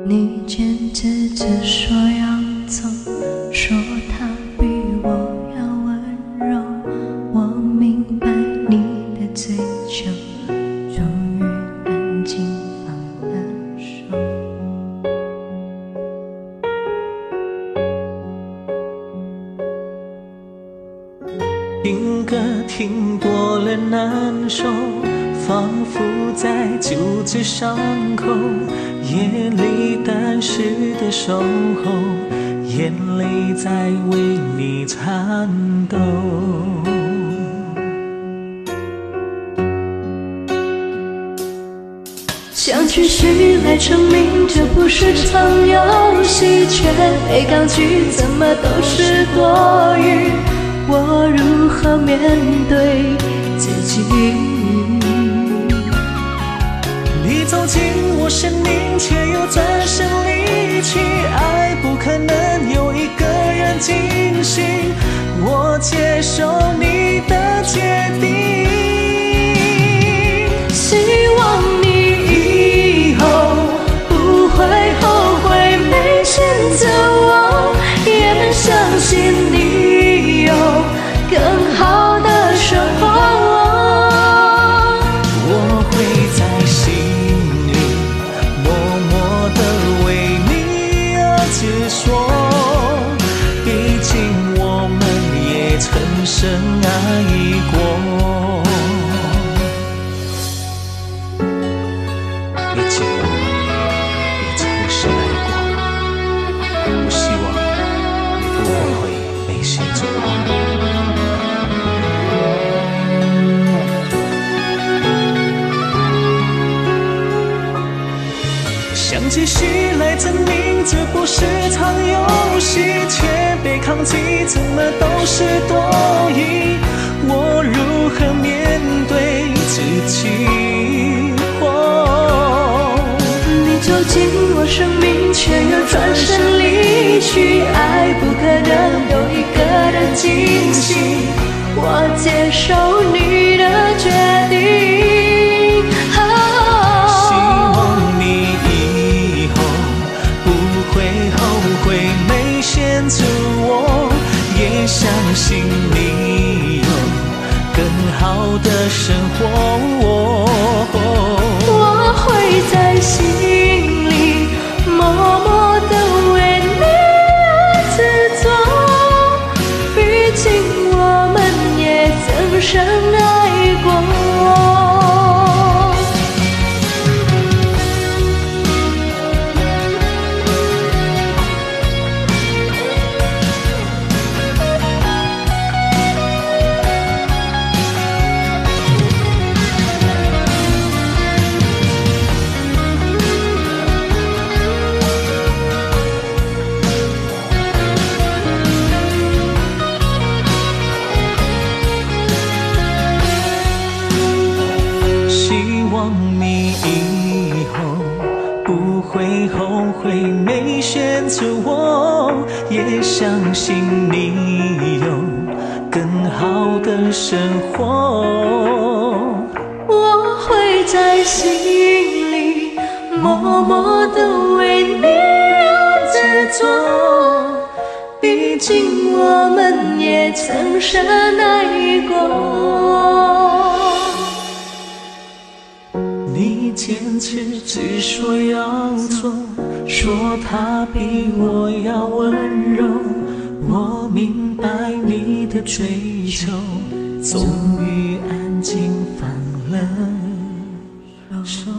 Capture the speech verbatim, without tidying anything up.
你坚持着说要走，说他比我要温柔，我明白你的追求，终于安静放了手。 听歌听多了难受，仿佛在救治伤口，夜里淡湿的守候，眼泪在为你颤抖。 想继续来证明这不是场游戏，却被抗拒，怎么都是多余。我如何面对自己？ 你走进我生命，却又转身离去。爱不可能有一个人惊醒，我接受你的决定。 希望你以后不会后悔没选择我，也能相信你有更好的生活。 曾深爱过，毕竟我们也曾深爱过。我希望你不后悔没选择我。想继续来证明这不是场游戏，却被抗拒，怎么都是多余。我如何面对自己？哦， 你走进我生命，却又转身离去。爱不可能有一个人惊醒，我接受你的决定。 选择我，也相信你有更好的生活。 我会在心里默默地为你而执着，毕竟我们也曾深爱过。 后悔没选择我，也相信你有更好的生活。 我会在心里默默地为你而执着，毕竟我们也曾深爱过。 你坚持只说要走，说他比我要温柔，我明白你的追求，终于安静放了手。